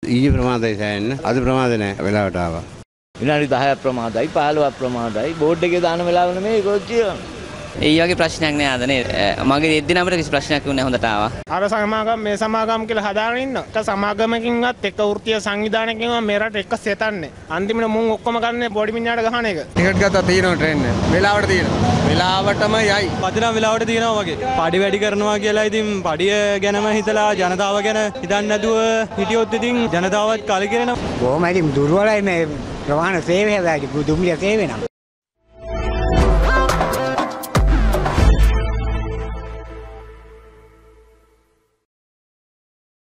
ඊයේ ප්‍රමාදයි සෑහෙන්න. අද ප්‍රමාද නැහැ. වෙලාවට ආවා. විනාඩි 10ක් ප්‍රමාදයි 15ක් ප්‍රමාදයි. බෝඩ් එකේ දාන වෙලාව නෙමෙයි කොච්චිය. ඒ වගේ ප්‍රශ්නයක් නෑ අද නේ. මගේ දෙද්දිනමට කිසි ප්‍රශ්නයක් වුණේ හොඳට ආවා. අර සමාගම් මේ සමාගම් කියලා හදාගෙන ඉන්න. එක සමාගමකින්වත් එක වෘත්තීය සංවිධානයකින්වත් මේ රට එක සෙතන්නේ. අන්තිමට මුන් ඔක්කොම කරන්නේ බොඩි මිනිහාට ගහන එක. ටිකට් ගත්තා තියෙනවා ට්‍රේන් එක. වෙලාවට තියෙනවා. වෙලාවටම යයි. පදිනම් වෙලාවට තියෙනවා වගේ. පඩි වැඩි කරනවා කියලා ඉතින් පඩිය ගැනම හිතලා ජනතාව ගැන හිතන්නේ නැතුව හිටියොත් ඉතින් ජනතාවත් කලකිරෙනවා. කොහොම හරි දුර්වලයි මේ ප්‍රවාහන සේවය හැබැයි දුම්රිය සේවය නම්.